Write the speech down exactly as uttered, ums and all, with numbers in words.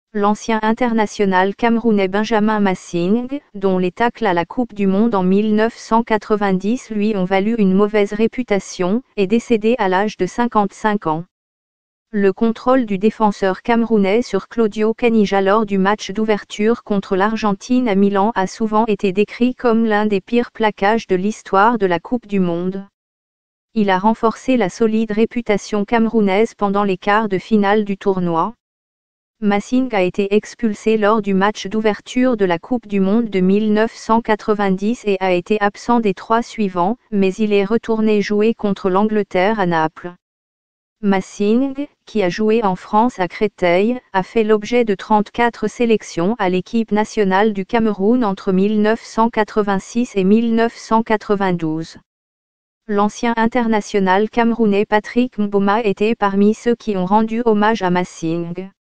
L'ancien international camerounais Benjamin Massing, dont les tacles à la Coupe du Monde en mille neuf cent quatre-vingt-dix lui ont valu une mauvaise réputation, est décédé à l'âge de cinquante-cinq ans. Le contrôle du défenseur camerounais sur Claudio Caniggia lors du match d'ouverture contre l'Argentine à Milan a souvent été décrit comme l'un des pires plaquages de l'histoire de la Coupe du Monde. Il a renforcé la solide réputation camerounaise pendant les quarts de finale du tournoi. Massing a été expulsé lors du match d'ouverture de la Coupe du Monde de mille neuf cent quatre-vingt-dix et a été absent des trois suivants, mais il est retourné jouer contre l'Angleterre à Naples. Massing, qui a joué en France à Créteil, a fait l'objet de trente-quatre sélections à l'équipe nationale du Cameroun entre mille neuf cent quatre-vingt-six et mille neuf cent quatre-vingt-douze. L'ancien international camerounais Patrick Mboma était parmi ceux qui ont rendu hommage à Massing.